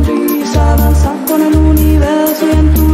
sonrisa, danzas con el universo y en tu